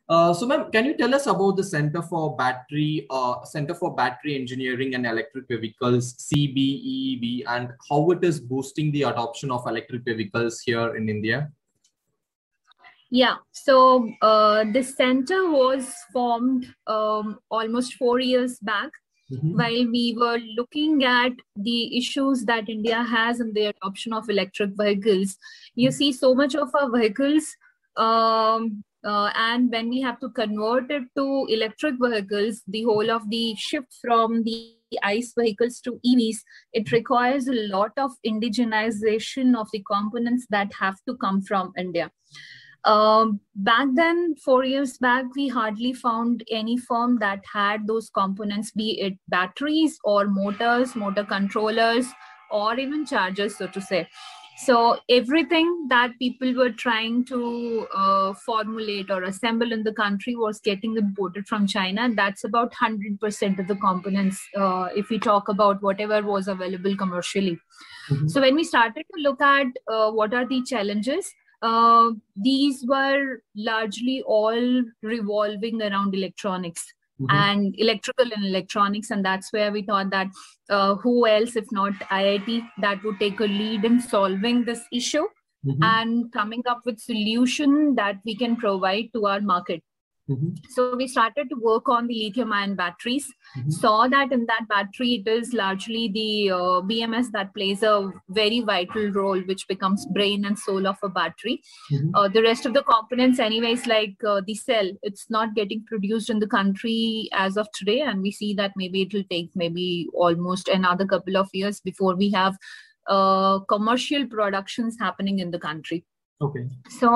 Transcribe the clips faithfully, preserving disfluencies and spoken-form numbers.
Uh, so, ma'am, can you tell us about the Center for Battery, uh, Center for Battery Engineering and Electric Vehicles, C B E V, and how it is boosting the adoption of electric vehicles here in India? Yeah, so uh, this center was formed um, almost four years back. Mm-hmm. While we were looking at the issues that India has in the adoption of electric vehicles. You see so much of our vehicles, um, uh, and when we have to convert it to electric vehicles, the whole of the shift from the ICE vehicles to E Vs, it requires a lot of indigenization of the components that have to come from India. Um, back then, four years back, we hardly found any firm that had those components, be it batteries or motors, motor controllers, or even chargers, so to say. So everything that people were trying to uh, formulate or assemble in the country was getting imported from China. That's about one hundred percent of the components, uh, if we talk about whatever was available commercially. Mm-hmm. So when we started to look at uh, what are the challenges, Uh, these were largely all revolving around electronics mm-hmm. and electrical and electronics. And that's where we thought that uh, who else, if not I I T, that would take a lead in solving this issue mm-hmm. and coming up with solution that we can provide to our market. Mm-hmm. So we started to work on the lithium ion batteries, mm-hmm. saw that in that battery, it is largely the uh, B M S that plays a very vital role, which becomes brain and soul of a battery. Mm-hmm. Uh, the rest of the components anyways, like uh, the cell, it's not getting produced in the country as of today. And we see that maybe it will take maybe almost another couple of years before we have uh, commercial productions happening in the country. Okay. So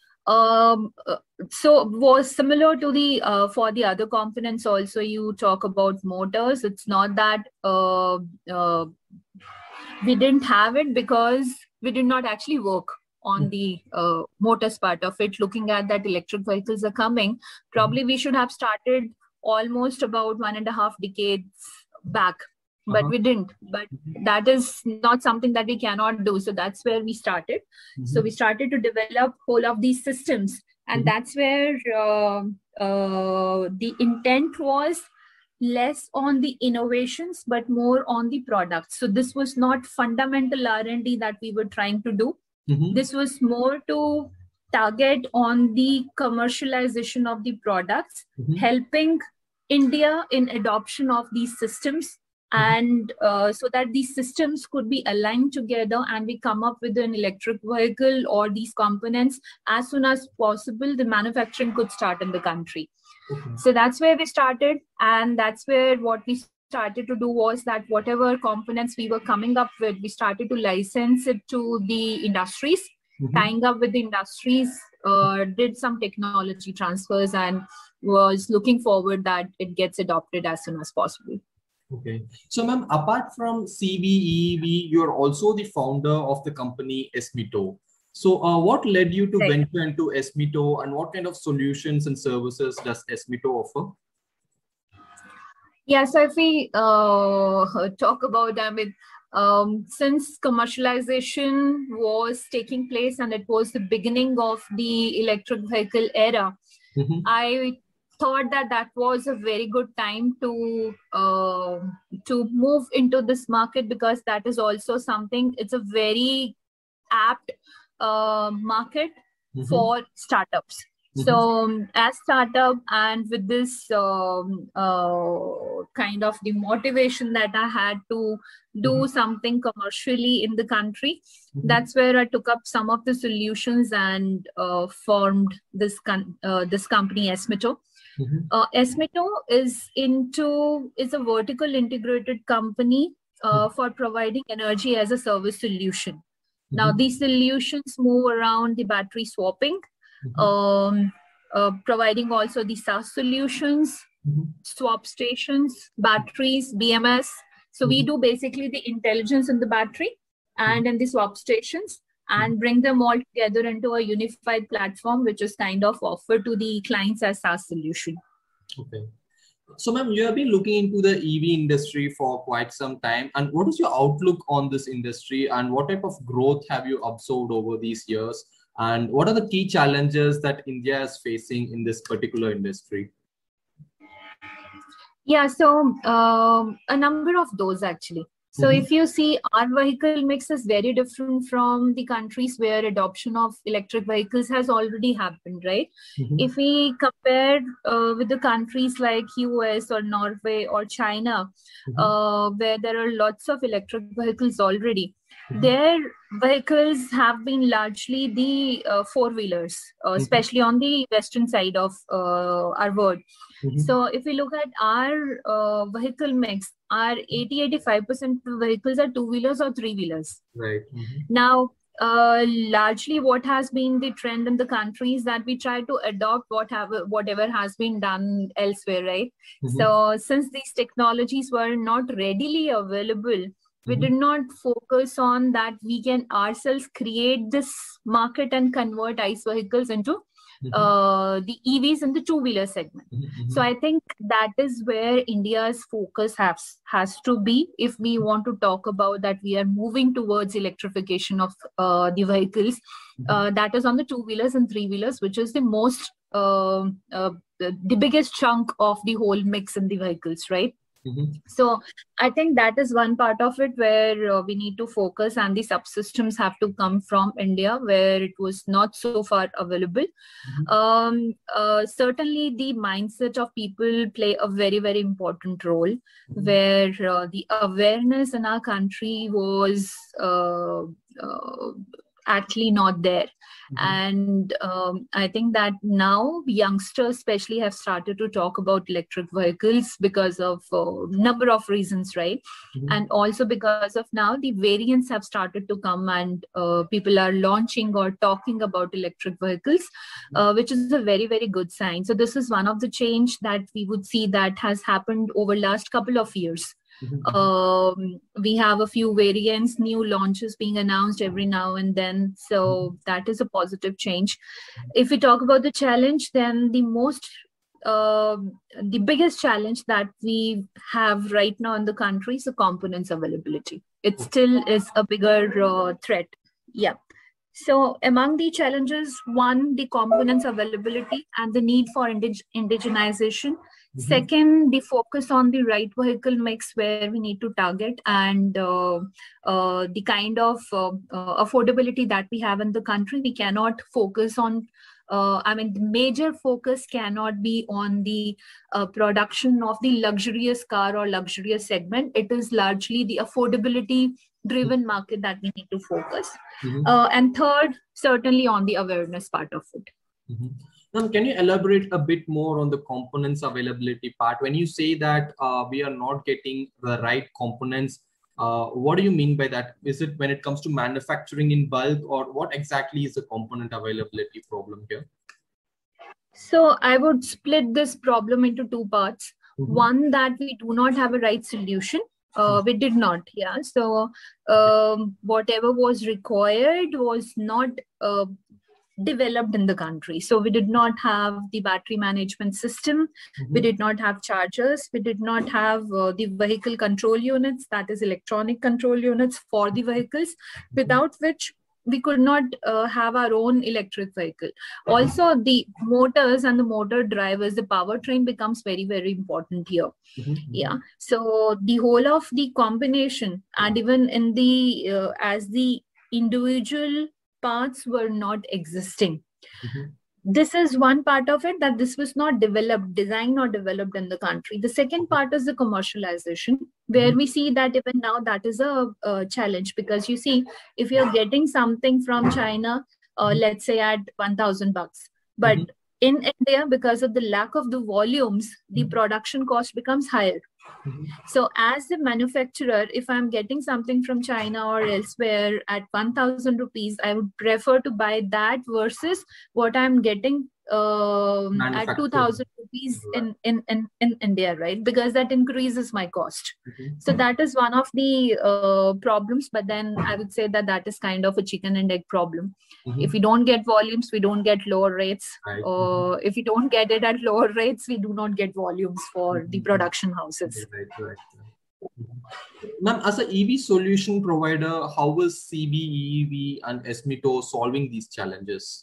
Um, so was similar to the, uh, for the other components also, you talk about motors. It's not that uh, uh, we didn't have it because we did not actually work on the uh, motors part of it. Looking at that electric vehicles are coming, probably we should have started almost about one and a half decades back. But uh-huh. we didn't. But that is not something that we cannot do. So that's where we started. Mm-hmm. So we started to develop whole of these systems. And mm-hmm. that's where uh, uh, the intent was less on the innovations, but more on the products. So this was not fundamental R and D that we were trying to do. Mm-hmm. This was more to target on the commercialization of the products, mm-hmm. helping India in adoption of these systems. And uh, so that these systems could be aligned together and we come up with an electric vehicle or these components as soon as possible, the manufacturing could start in the country. Okay. So that's where we started. And that's where what we started to do was that whatever components we were coming up with, we started to license it to the industries, mm-hmm. tying up with the industries, uh, did some technology transfers and was looking forward that it gets adopted as soon as possible. Okay. So, ma'am, apart from C B E V, you're also the founder of the company Esmito. So, uh, what led you to right. venture into Esmito and what kind of solutions and services does Esmito offer? Yeah, so if we uh, talk about, I mean, um, since commercialization was taking place and it was the beginning of the electric vehicle era, mm-hmm. I thought that that was a very good time to uh, to move into this market, because that is also something, it's a very apt uh, market mm-hmm. for startups. Mm-hmm. So um, as startup and with this um, uh, kind of the motivation that I had to do mm-hmm. something commercially in the country, mm-hmm. that's where I took up some of the solutions and uh, formed this, con- uh, this company Esmito. Mm-hmm. Uh, Esmito is into is a vertical integrated company uh, mm-hmm. for providing energy as a service solution. Mm-hmm. Now, these solutions move around the battery swapping, mm-hmm. um, uh, providing also the SaaS solutions, mm-hmm. swap stations, batteries, B M S. So mm-hmm. we do basically the intelligence in the battery and mm-hmm. in the swap stations, and bring them all together into a unified platform, which is kind of offered to the clients as SaaS solution. Okay. So, ma'am, you have been looking into the E V industry for quite some time. And what is your outlook on this industry and what type of growth have you observed over these years? And what are the key challenges that India is facing in this particular industry? Yeah, so um, a number of those actually. So mm-hmm. if you see, our vehicle mix is very different from the countries where adoption of electric vehicles has already happened, right? Mm-hmm. If we compare uh, with the countries like U S or Norway or China, mm-hmm. uh, where there are lots of electric vehicles already, mm-hmm. their vehicles have been largely the uh, four-wheelers, uh, mm-hmm. especially on the western side of uh, our world. Mm-hmm. So if we look at our uh, vehicle mix, our eighty to eighty-five percent vehicles are two-wheelers or three-wheelers. Right. Mm-hmm. Now, uh, largely what has been the trend in the country is that we try to adopt what have, whatever has been done elsewhere, right? Mm-hmm. So since these technologies were not readily available, we mm-hmm. did not focus on that we can ourselves create this market and convert ICE vehicles into Mm-hmm. Uh, the E Vs in the two-wheeler segment. Mm-hmm. So I think that is where India's focus has, has to be if we want to talk about that we are moving towards electrification of uh, the vehicles. Mm-hmm. Uh, that is on the two-wheelers and three-wheelers, which is the most, uh, uh, the, the biggest chunk of the whole mix in the vehicles, right? Mm-hmm. So I think that is one part of it where uh, we need to focus, and the subsystems have to come from India where it was not so far available. Mm-hmm. Um, uh, certainly the mindset of people play a very, very important role, mm-hmm. where uh, the awareness in our country was uh, uh, actually not there. Mm-hmm. And um, I think that now youngsters especially have started to talk about electric vehicles because of a uh, number of reasons, right? Mm-hmm. And also because of now the variants have started to come, and uh, people are launching or talking about electric vehicles, mm-hmm. uh, which is a very, very good sign. So this is one of the change that we would see that has happened over last couple of years. Mm-hmm. Um, we have a few variants, new launches being announced every now and then. So that is a positive change. If we talk about the challenge, then the most, uh, the biggest challenge that we have right now in the country is the components availability. It still is a bigger uh, threat. Yeah. So among the challenges, one, the components availability and the need for indig indigenization. Mm-hmm. Second, the focus on the right vehicle mix where we need to target, and uh, uh, the kind of uh, uh, affordability that we have in the country. We cannot focus on, uh, I mean, the major focus cannot be on the uh, production of the luxurious car or luxurious segment. It is largely the affordability driven market that we need to focus. Mm-hmm. uh, and third, certainly on the awareness part of it. Mm-hmm. Now, can you elaborate a bit more on the components availability part? When you say that uh, we are not getting the right components, uh, what do you mean by that? Is it when it comes to manufacturing in bulk, or what exactly is the component availability problem here? So I would split this problem into two parts. Mm-hmm. One, that we do not have a right solution. Uh, we did not, yeah. So um, whatever was required was not uh, developed in the country. So we did not have the battery management system. Mm-hmm. We did not have chargers. We did not have uh, the vehicle control units, that is electronic control units for the vehicles, mm-hmm. without which we could not uh, have our own electric vehicle. Also, the motors and the motor drivers, the powertrain becomes very, very important here. Mm-hmm. Yeah. So the whole of the combination, and even in the, uh, as the individual parts were not existing. Mm-hmm. This is one part of it, that this was not developed, designed or developed in the country. The second part is the commercialization, where we see that even now that is a, a challenge, because you see, if you're getting something from China, uh, let's say at one thousand bucks, but mm-hmm. in India, because of the lack of the volumes, the production cost becomes higher. Mm-hmm. So as the manufacturer, if I'm getting something from China or elsewhere at one thousand rupees, I would prefer to buy that versus what I'm getting um, at two thousand rupees in, in, in, in India, right? Because that increases my cost. Mm-hmm. So that is one of the uh, problems. But then I would say that that is kind of a chicken and egg problem. Mm-hmm. If we don't get volumes, we don't get lower rates. Right. Or mm-hmm. if we don't get it at lower rates, we do not get volumes for mm-hmm. the production houses. Right, right, right. Mm-hmm. Ma'am, as an E V solution provider, how is C B E V and Esmito solving these challenges?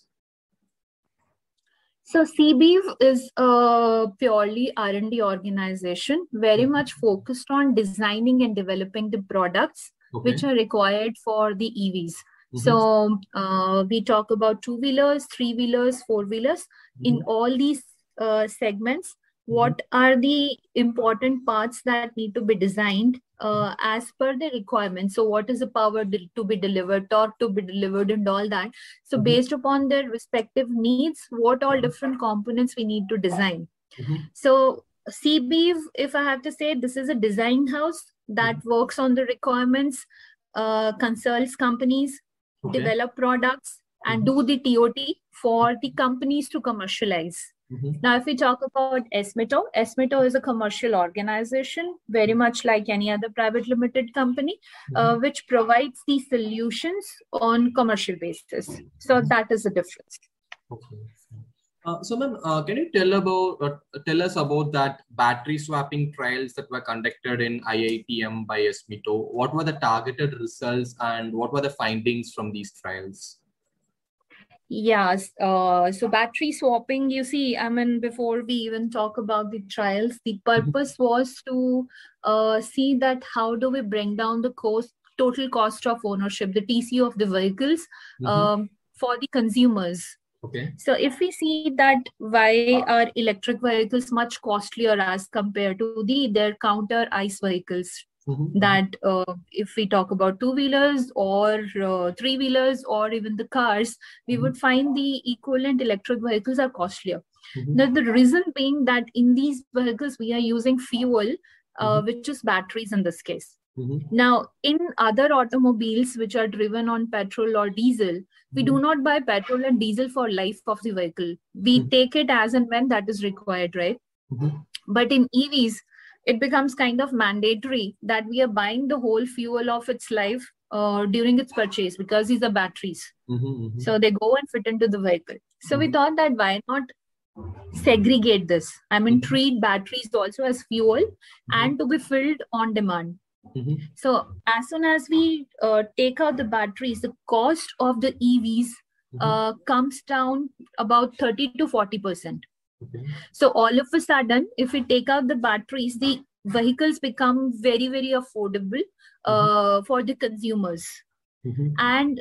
So C B E V is a purely R and D organization, very much focused on designing and developing the products okay. which are required for the E Vs. Mm-hmm. So uh, we talk about two-wheelers, three-wheelers, four-wheelers. Mm-hmm. In all these uh, segments, what are the important parts that need to be designed uh, as per the requirement? So what is the power to be delivered, torque to be delivered, and all that? So mm-hmm. based upon their respective needs, what all different components we need to design. Mm-hmm. So C B E V, if I have to say, this is a design house that mm-hmm. works on the requirements, uh, consults companies, okay. develop products, and mm-hmm. do the T O T for the companies to commercialize. Mm-hmm. Now, if we talk about Esmito, Esmito is a commercial organization, very much like any other private limited company, mm-hmm. uh, which provides the solutions on commercial basis. So that is the difference. Okay. Uh, so, ma'am, uh, can you tell about uh, tell us about that battery swapping trials that were conducted in I I T M by Esmito? What were the targeted results and what were the findings from these trials? Yes. Uh, so battery swapping, you see, I mean, before we even talk about the trials, the purpose was to uh, see that how do we bring down the cost, total cost of ownership, the T C O of the vehicles mm-hmm. um, for the consumers. Okay. So if we see that why are electric vehicles much costlier as compared to the their counter ICE vehicles? Mm-hmm. That uh, if we talk about two-wheelers or uh, three-wheelers or even the cars, we mm-hmm. would find the equivalent electric vehicles are costlier. Mm-hmm. Now, the reason being that in these vehicles, we are using fuel, uh, mm-hmm. which is batteries in this case. Mm-hmm. Now, in other automobiles which are driven on petrol or diesel, mm-hmm. we do not buy petrol and diesel for life of the vehicle. We mm-hmm. take it as and when that is required, right? Mm-hmm. But in E Vs, it becomes kind of mandatory that we are buying the whole fuel of its life uh, during its purchase because these are batteries. Mm-hmm, mm-hmm. So they go and fit into the vehicle. So mm-hmm. we thought that why not segregate this? I mean, mm-hmm. treat batteries also as fuel mm-hmm. and to be filled on demand. Mm-hmm. So as soon as we uh, take out the batteries, the cost of the E Vs mm-hmm. uh, comes down about thirty to forty percent. Okay. So all of a sudden, if we take out the batteries, the vehicles become very, very affordable uh, mm-hmm. for the consumers. Mm-hmm. And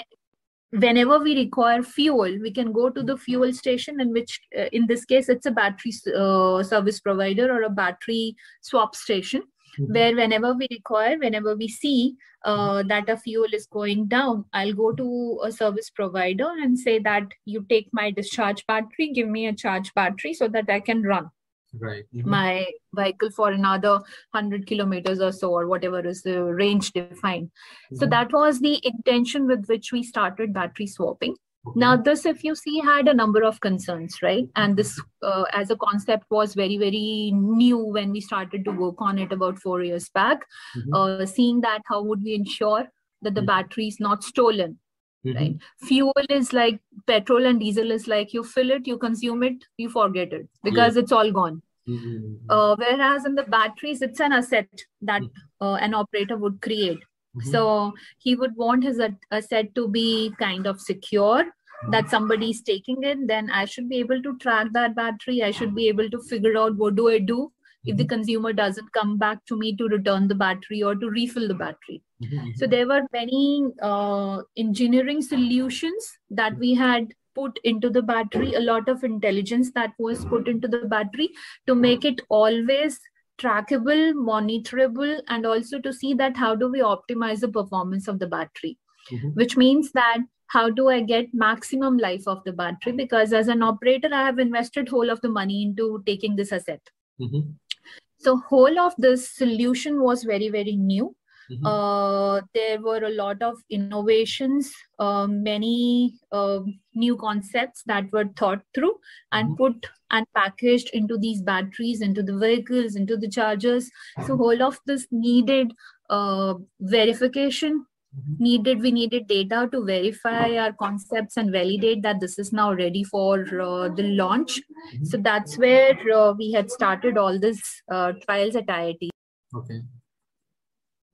whenever we require fuel, we can go to the fuel station, in which, uh, in this case, it's a battery uh, service provider or a battery swap station. Mm-hmm. Where whenever we require, whenever we see uh, that a fuel is going down, I'll go to a service provider and say that you take my discharge battery, give me a charge battery so that I can run right. mm-hmm. my vehicle for another one hundred kilometers or so, or whatever is the range defined. Mm-hmm. So that was the intention with which we started battery swapping. Okay. Now, this, if you see, had a number of concerns, right? And this uh, as a concept was very, very new when we started to work on it about four years back, mm-hmm. uh, seeing that how would we ensure that the mm-hmm. battery is not stolen, mm-hmm. right? Fuel is like petrol and diesel is like you fill it, you consume it, you forget it because yeah. it's all gone. Mm-hmm. Uh, whereas in the batteries, it's an asset that mm-hmm. uh, an operator would create. Mm-hmm. So he would want his asset to be kind of secure, mm-hmm. that somebody is taking it. Then I should be able to track that battery. I should be able to figure out what do I do mm-hmm. if the consumer doesn't come back to me to return the battery or to refill the battery. Mm-hmm. So there were many uh, engineering solutions that we had put into the battery, a lot of intelligence that was put into the battery to make it always trackable, monitorable, and also to see that how do we optimize the performance of the battery, mm-hmm. which means that how do I get maximum life of the battery? Because as an operator, I have invested whole of the money into taking this asset. Mm-hmm. So whole of this solution was very, very new. Mm-hmm. Uh, there were a lot of innovations, uh, many uh, new concepts that were thought through and mm-hmm. put and packaged into these batteries, into the vehicles, into the chargers. So whole of this needed uh, verification, mm-hmm. needed we needed data to verify our concepts and validate that this is now ready for uh, the launch. Mm-hmm. So that's where uh, we had started all this uh, trials at I I T. Okay.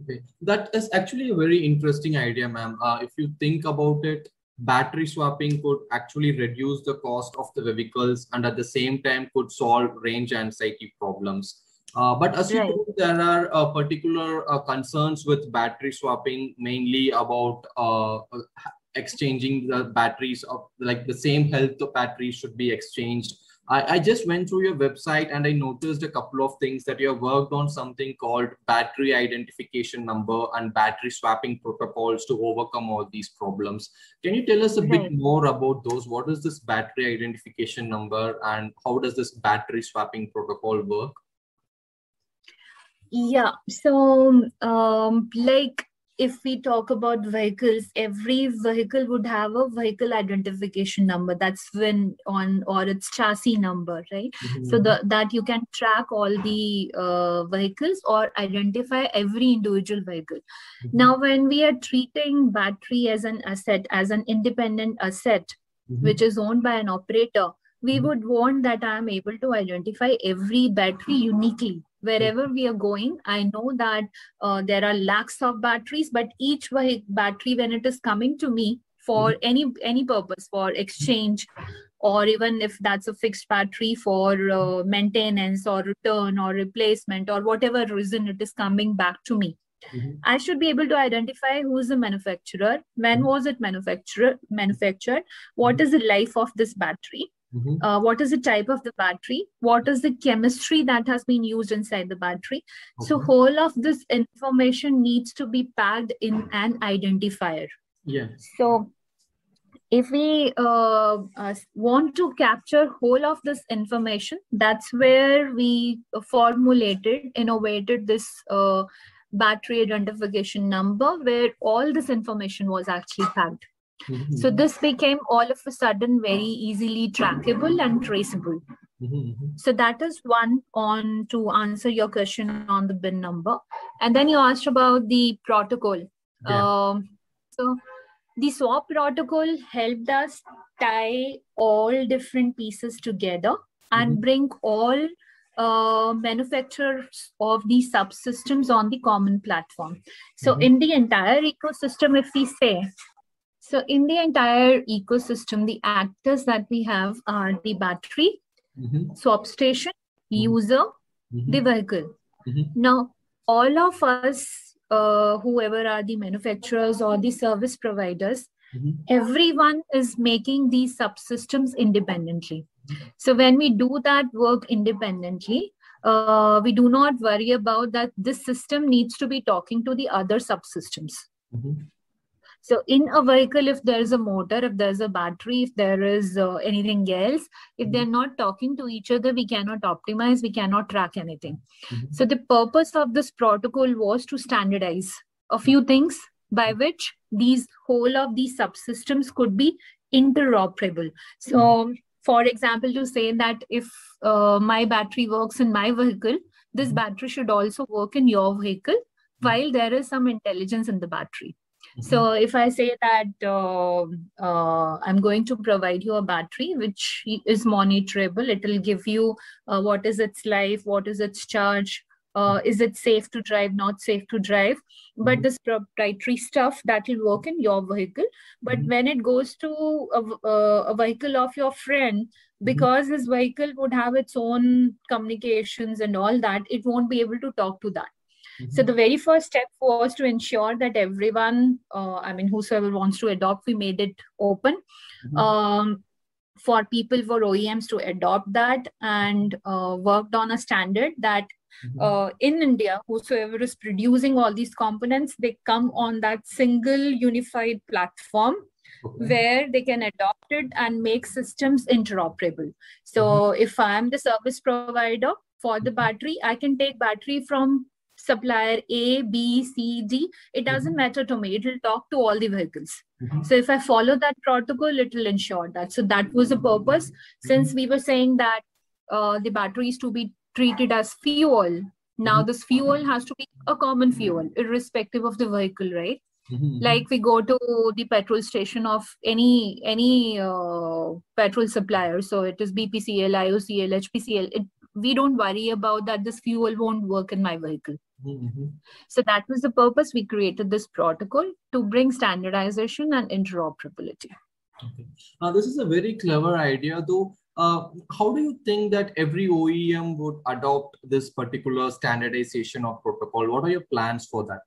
Okay. That is actually a very interesting idea, ma'am. Uh, if you think about it, battery swapping could actually reduce the cost of the vehicles and at the same time could solve range anxiety problems. Uh, but as you Right. told, there are uh, particular uh, concerns with battery swapping, mainly about uh, exchanging the batteries of like the same health of batteries should be exchanged. I, I just went through your website and I noticed a couple of things that you have worked on something called battery identification number and battery swapping protocols to overcome all these problems. Can you tell us a bit Right. more about those? What is this battery identification number and how does this battery swapping protocol work? Yeah, so um, like if we talk about vehicles, every vehicle would have a vehicle identification number. That's when on or its chassis number, right? Mm-hmm. So the, that you can track all the uh, vehicles or identify every individual vehicle. Mm-hmm. Now, when we are treating battery as an asset, as an independent asset, mm-hmm. which is owned by an operator, we mm-hmm. would want that I am able to identify every battery uniquely. Wherever we are going, I know that uh, there are lakhs of batteries, but each battery, when it is coming to me for mm-hmm. any any purpose, for exchange, or even if that's a fixed battery for uh, maintenance or return or replacement or whatever reason it is coming back to me, mm-hmm. I should be able to identify who is the manufacturer, when mm-hmm. was it manufacturer, manufactured, what mm-hmm. is the life of this battery. Mm-hmm. Uh, what is the type of the battery? What is the chemistry that has been used inside the battery? Okay. So whole of this information needs to be packed in an identifier. Yeah. So if we uh, uh, want to capture whole of this information, that's where we formulated, innovated this uh, battery identification number, where all this information was actually packed. Mm-hmm. So this became all of a sudden very easily trackable and traceable. Mm-hmm. So that is one on to answer your question on the B I N number. And then you asked about the protocol. Yeah. Um, so the swap protocol helped us tie all different pieces together and mm-hmm. bring all uh, manufacturers of these subsystems on the common platform. So mm-hmm. in the entire ecosystem, if we say, So in the entire ecosystem, the actors that we have are the battery, mm-hmm. swap station, mm-hmm. user, mm-hmm. the vehicle. Mm-hmm. Now, all of us, uh, whoever are the manufacturers or the service providers, mm-hmm. everyone is making these subsystems independently. Mm-hmm. So when we do that work independently, uh, we do not worry about that this system needs to be talking to the other subsystems. Mm-hmm. So in a vehicle, if there's a motor, if there's a battery, if there is uh, anything else, if mm-hmm. they're not talking to each other, we cannot optimize, we cannot track anything. Mm-hmm. So the purpose of this protocol was to standardize a few things by which these whole of these subsystems could be interoperable. So mm-hmm. for example, to say that if uh, my battery works in my vehicle, this mm-hmm. battery should also work in your vehicle mm-hmm. while there is some intelligence in the battery. Mm-hmm. So if I say that uh, uh, I'm going to provide you a battery which is monitorable, it will give you uh, what is its life, what is its charge, uh, is it safe to drive, not safe to drive. Mm-hmm. But this proprietary stuff that will work in your vehicle. But mm-hmm. when it goes to a, a vehicle of your friend, because mm-hmm. his vehicle would have its own communications and all that, it won't be able to talk to that. So the very first step was to ensure that everyone, uh, I mean, whosoever wants to adopt, we made it open mm-hmm. um, for people, for O E Ms to adopt that, and uh, worked on a standard that mm-hmm. uh, in India, whosoever is producing all these components, they come on that single unified platform okay. where they can adopt it and make systems interoperable. So mm-hmm. if I'm the service provider for the battery, I can take battery from supplier A, B, C, D. It doesn't mm-hmm. matter to me. It will talk to all the vehicles. Mm-hmm. So if I follow that protocol, it will ensure that. So that was the purpose. Mm-hmm. Since we were saying that uh, the battery is to be treated as fuel, now mm-hmm. this fuel has to be a common fuel, irrespective of the vehicle, right? Mm-hmm. Like we go to the petrol station of any any uh, petrol supplier. So it is B P C L, I O C L, H P C L. It, we don't worry about that this fuel won't work in my vehicle. Mm-hmm. So that was the purpose we created this protocol, to bring standardization and interoperability. Okay. Now, this is a very clever idea, though. Uh, how do you think that every O E M would adopt this particular standardization of protocol? What are your plans for that?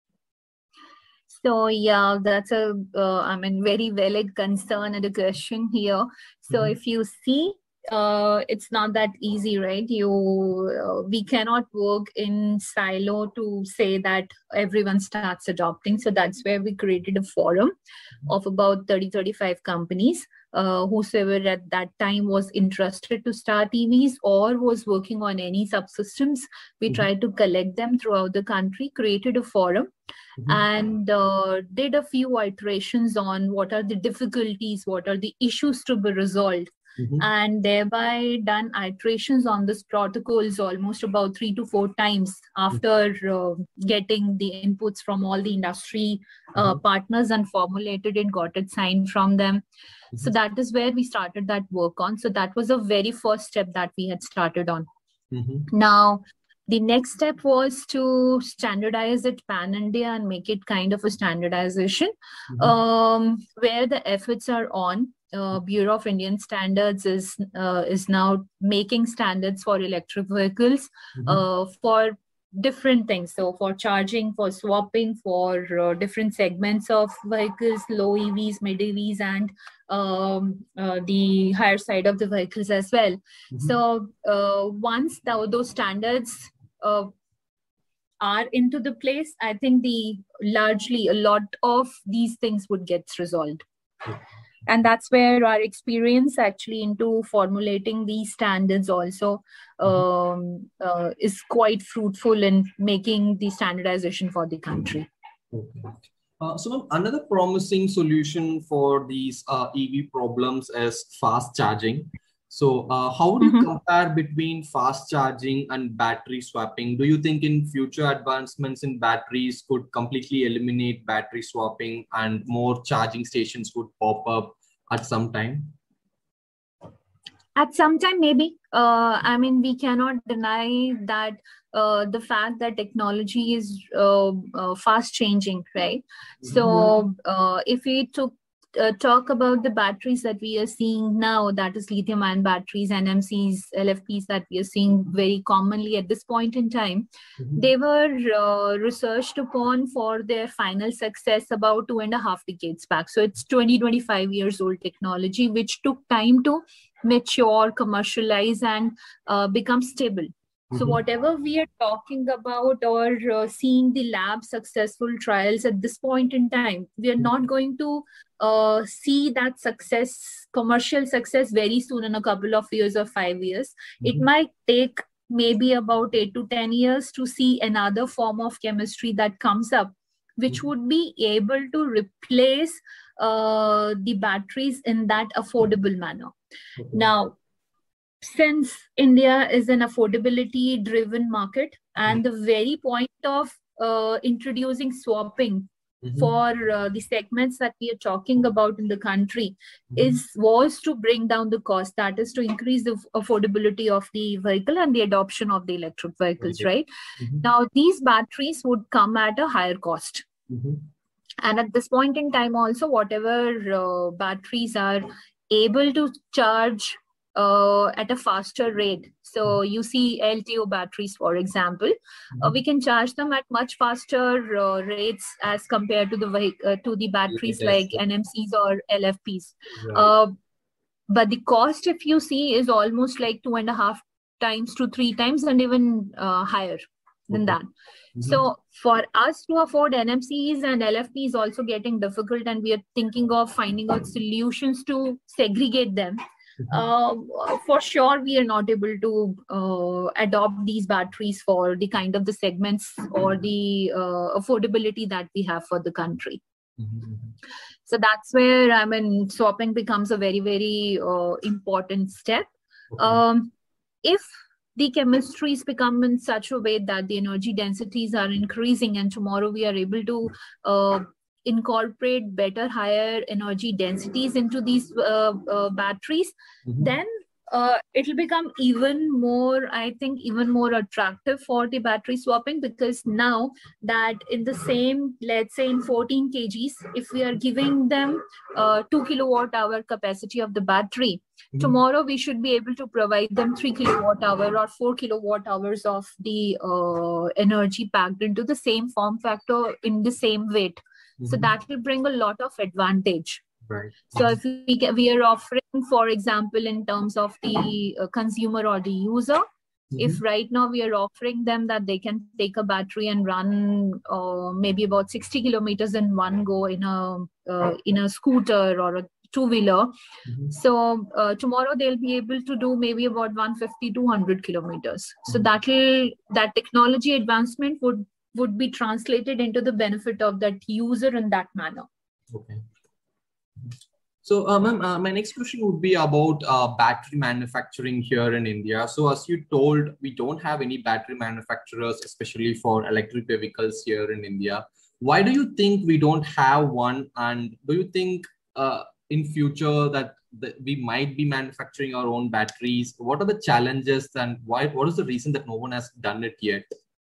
So yeah, that's a, uh, I mean, very valid concern and a question here. So mm-hmm. if you see, uh, it's not that easy, right? You, uh, we cannot work in silo to say that everyone starts adopting. So that's where we created a forum mm-hmm. of about thirty, thirty-five companies. Uh, whosoever at that time was interested to start E Vs or was working on any subsystems, we mm-hmm. tried to collect them throughout the country, created a forum, mm-hmm. and uh, did a few iterations on what are the difficulties, what are the issues to be resolved, mm-hmm. and thereby done iterations on this protocols almost about three to four times after uh, getting the inputs from all the industry uh, mm-hmm. partners and formulated it, got it signed from them. So that is where we started that work on. So that was the very first step that we had started on. Mm-hmm. Now, the next step was to standardize it pan-India and make it kind of a standardization, mm-hmm. um, where the efforts are on. Uh, Bureau of Indian Standards is uh, is now making standards for electric vehicles mm-hmm. uh, for different things. So for charging, for swapping, for uh, different segments of vehicles, low E Vs, mid E Vs, and um, uh, the higher side of the vehicles as well. Mm-hmm. So uh, once the, those standards uh, are into the place, I think the largely a lot of these things would get resolved. Mm-hmm. And that's where our experience actually into formulating these standards also um, uh, is quite fruitful in making the standardization for the country. Okay. Uh, so another promising solution for these uh, E V problems is fast charging. So uh, how do you mm-hmm. compare between fast charging and battery swapping? Do you think in future advancements in batteries could completely eliminate battery swapping and more charging stations would pop up at some time? At some time, maybe. Uh, I mean, we cannot deny that uh, the fact that technology is uh, uh, fast changing, right? Mm-hmm. So uh, if we took Uh, talk about the batteries that we are seeing now, that is lithium ion batteries, N M Cs, L F Ps that we are seeing very commonly at this point in time, mm-hmm. they were uh, researched upon for their final success about two and a half decades back. So it's twenty, twenty-five years old technology, which took time to mature, commercialize, and uh, become stable. So mm-hmm. whatever we are talking about or uh, seeing the lab successful trials at this point in time, we are not going to uh, see that success, commercial success very soon in a couple of years or five years. Mm-hmm. It might take maybe about eight to ten years to see another form of chemistry that comes up, which mm-hmm. would be able to replace uh, the batteries in that affordable manner. Mm-hmm. Now, since India is an affordability driven market, and the very point of uh, introducing swapping mm-hmm. for uh, the segments that we are talking about in the country mm-hmm. is was to bring down the cost, that is to increase the affordability of the vehicle and the adoption of the electric vehicles, okay. right? Mm-hmm. Now, these batteries would come at a higher cost. Mm-hmm. And at this point in time also, whatever uh, batteries are able to charge Uh, at a faster rate. So you see L T O batteries, for example, mm-hmm. uh, we can charge them at much faster uh, rates as compared to the uh, to the batteries like N M Cs or L F Ps. Right. Uh, but the cost, if you see, is almost like two and a half times to three times and even uh, higher than okay. that. Mm-hmm. So for us to afford N M Cs and L F Ps also getting difficult, and we are thinking of finding out solutions to segregate them. Uh, for sure, we are not able to uh, adopt these batteries for the kind of the segments or the uh, affordability that we have for the country. Mm-hmm. So that's where, I mean, swapping becomes a very, very uh, important step. Okay. Um, if the chemistries become in such a way that the energy densities are increasing and tomorrow we are able to uh, incorporate better higher energy densities into these uh, uh, batteries, mm-hmm. then uh, it'll become even more, I think, even more attractive for the battery swapping, because now that in the same, let's say in fourteen kilograms, if we are giving them uh, two kilowatt hour capacity of the battery, mm-hmm. tomorrow we should be able to provide them three kilowatt hour or four kilowatt hours of the uh, energy packed into the same form factor in the same weight. Mm-hmm. So that will bring a lot of advantage. Right. So if we get, we are offering, for example, in terms of the uh, consumer or the user, mm-hmm. if right now we are offering them that they can take a battery and run uh, maybe about sixty kilometers in one go in a uh, in a scooter or a two-wheeler. Mm-hmm. So uh, tomorrow they'll be able to do maybe about one fifty, two hundred kilometers. Mm-hmm. So that will, that technology advancement would would be translated into the benefit of that user in that manner. Okay. So, uh, ma'am, uh, my next question would be about uh, battery manufacturing here in India. So, as you told, we don't have any battery manufacturers, especially for electric vehicles here in India. Why do you think we don't have one? And do you think uh, in future that, that we might be manufacturing our own batteries? What are the challenges, and why? What is the reason that no one has done it yet?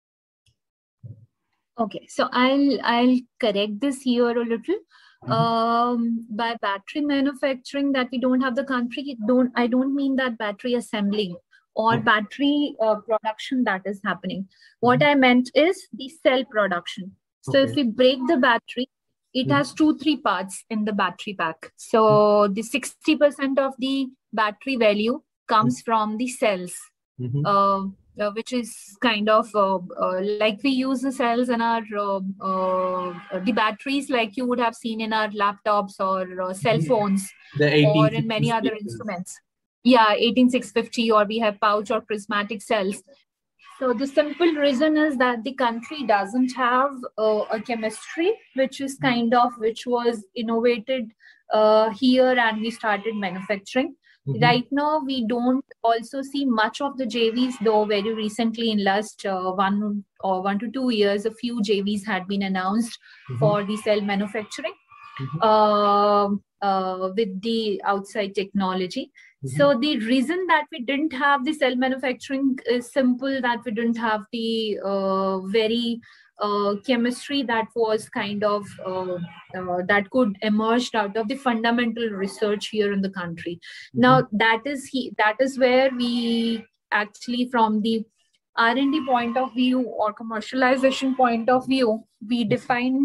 Okay, so I'll I'll correct this here a little. Mm-hmm. Um, by battery manufacturing that we don't have the country, don't I don't mean that battery assembling or mm-hmm. battery uh, production that is happening. Mm-hmm. What I meant is the cell production. So okay. if we break the battery, it mm-hmm. has two, three parts in the battery pack. So mm-hmm. the sixty percent of the battery value comes mm-hmm. from the cells. Mm-hmm. Uh, Uh, which is kind of uh, uh, like we use the cells in our uh, uh, the batteries like you would have seen in our laptops or uh, cell phones or in many other instruments. Yeah, eighteen six fifty, or we have pouch or prismatic cells. So the simple reason is that the country doesn't have uh, a chemistry which is kind of which was innovated uh, here, and we started manufacturing. Mm-hmm. Right now, we don't also see much of the J Vs, though very recently in last uh, one or one to two years, a few J Vs had been announced mm-hmm. for the cell manufacturing mm-hmm. uh, uh, with the outside technology. Mm-hmm. So the reason that we didn't have the cell manufacturing is simple, that we didn't have the uh, very Uh, chemistry that was kind of uh, uh, that could emerge out of the fundamental research here in the country. Mm-hmm. Now that is he that is where we actually, from the R and D point of view or commercialization point of view, we define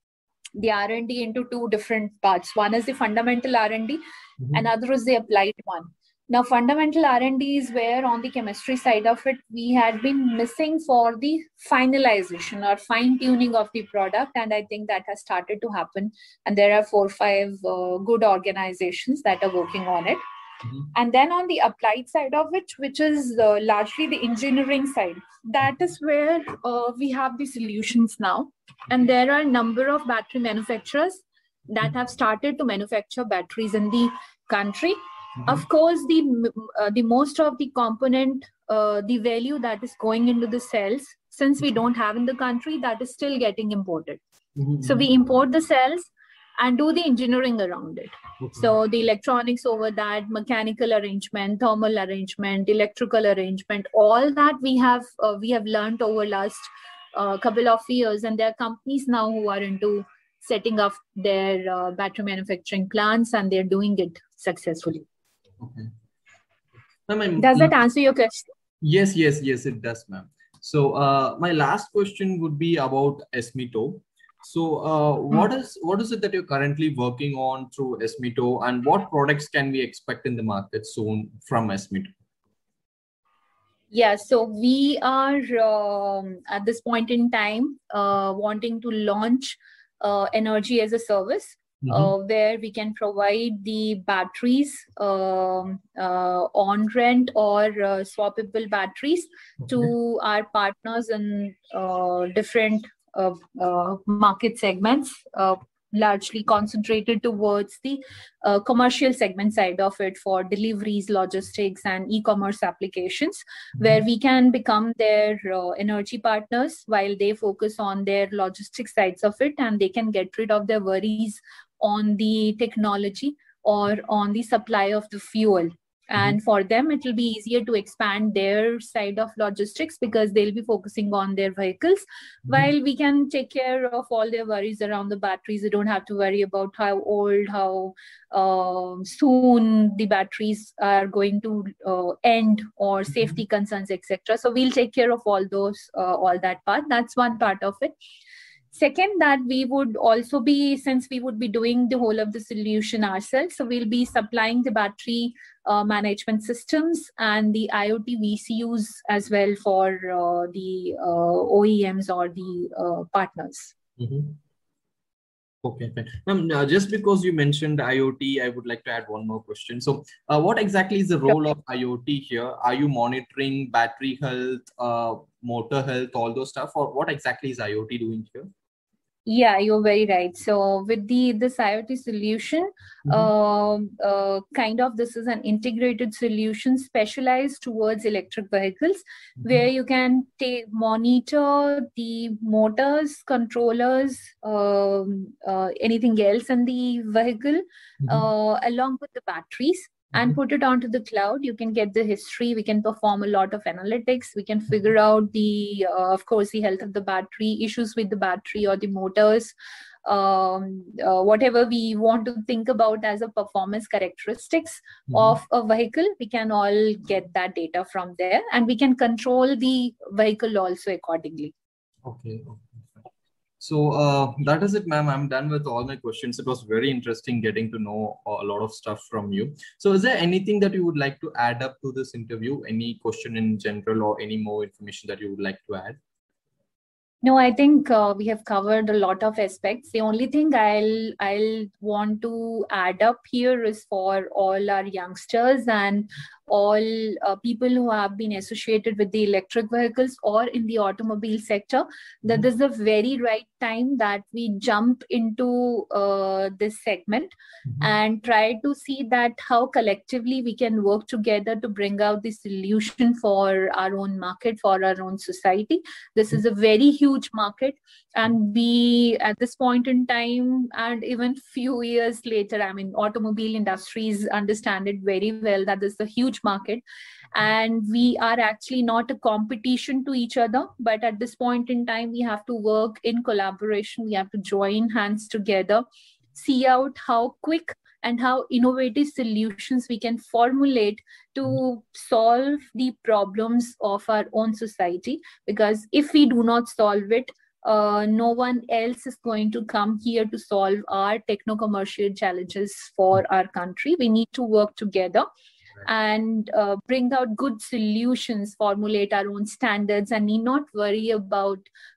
the R and D into two different parts. One is the fundamental R and D, mm-hmm. and other is the applied one. Now, fundamental R and D is where on the chemistry side of it, we had been missing for the finalization or fine tuning of the product. And I think that has started to happen. And there are four or five uh, good organizations that are working on it. Mm-hmm. And then on the applied side of it, which is uh, largely the engineering side, that is where uh, we have the solutions now. And there are a number of battery manufacturers that have started to manufacture batteries in the country. Mm-hmm. Of course, the uh, the most of the component, uh, the value that is going into the cells, since we don't have in the country, that is still getting imported. Mm-hmm. So we import the cells and do the engineering around it. Mm-hmm. So the electronics over that, mechanical arrangement, thermal arrangement, electrical arrangement, all that we have uh, we have learned over last uh, couple of years, and there are companies now who are into setting up their uh, battery manufacturing plants, and they're doing it successfully. Okay. I mean, does that answer your question? Yes, yes, yes, it does, ma'am. So uh, my last question would be about Esmito. So uh, hmm. what is what is it that you're currently working on through Esmito, and what products can we expect in the market soon from Esmito? Yeah, so we are um, at this point in time uh, wanting to launch uh, energy as a service. Mm-hmm. Uh, where we can provide the batteries um, uh, on rent or uh, swappable batteries okay. to our partners in uh, different uh, uh, market segments, uh, largely concentrated towards the uh, commercial segment side of it for deliveries, logistics, and e-commerce applications, mm-hmm. where we can become their uh, energy partners while they focus on their logistics sides of it, and they can get rid of their worries on the technology or on the supply of the fuel. And mm-hmm. for them, it will be easier to expand their side of logistics because they'll be focusing on their vehicles, mm-hmm. while we can take care of all their worries around the batteries. They don't have to worry about how old, how uh, soon the batteries are going to uh, end, or mm-hmm. safety concerns, et cetera. So we'll take care of all those, uh, all that part. That's one part of it. Second, that we would also be, since we would be doing the whole of the solution ourselves, so we'll be supplying the battery uh, management systems and the IoT V C Us as well for uh, the uh, O E Ms or the uh, partners. Mm-hmm. Okay, fine. Um, uh, just because you mentioned IoT, I would like to add one more question. So uh, what exactly is the role of IoT here? Are you monitoring battery health, uh, motor health, all those stuff? Or what exactly is IoT doing here? Yeah, you're very right. So with the this IoT solution, mm-hmm. uh, uh, kind of this is an integrated solution specialized towards electric vehicles, mm-hmm. where you can take monitor the motors, controllers, um, uh, anything else in the vehicle, mm-hmm. uh, along with the batteries, and put it onto the cloud. You can get the history. We can perform a lot of analytics. We can figure out the, uh, of course, the health of the battery, issues with the battery or the motors, um, uh, whatever we want to think about as a performance characteristics mm-hmm. of a vehicle. We can all get that data from there, and we can control the vehicle also accordingly. Okay. okay. So uh, that is it, ma'am. I'm done with all my questions. It was very interesting getting to know a lot of stuff from you. So is there anything that you would like to add up to this interview? Any question in general or any more information that you would like to add? No, I think uh, we have covered a lot of aspects. The only thing I'll I'll want to add up here is for all our youngsters and all uh, people who have been associated with the electric vehicles or in the automobile sector, that this is a very right time that we jump into uh, this segment mm-hmm. and try to see that how collectively we can work together to bring out the solution for our own market, for our own society. This is a very huge market, and we at this point in time and even few years later, I mean, automobile industries understand it very well that this is a huge market, and we are actually not a competition to each other, but at this point in time we have to work in collaboration. We have to join hands together, see out how quick and how innovative solutions we can formulate to solve the problems of our own society. Because if we do not solve it, uh, no one else is going to come here to solve our techno-commercial challenges for our country. We need to work together and uh, bring out good solutions, formulate our own standards, and need not worry about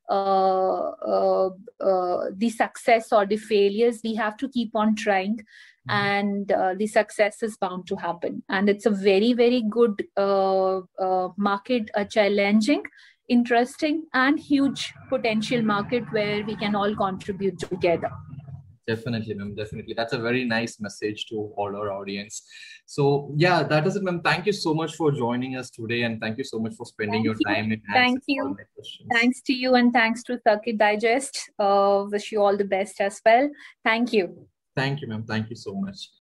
uh, uh, uh, the success or the failures. We have to keep on trying, mm-hmm. and uh, the success is bound to happen. And it's a very, very good uh, uh, market, a challenging, interesting, and huge potential market where we can all contribute together. Definitely, ma'am. Definitely. That's a very nice message to all our audience. So yeah, that is it, ma'am. Thank you so much for joining us today. And thank you so much for spending thank your you. time in Thank you. All my questions. Thanks to you, and thanks to Circuit Digest. Uh, wish you all the best as well. Thank you. Thank you, ma'am. Thank you so much.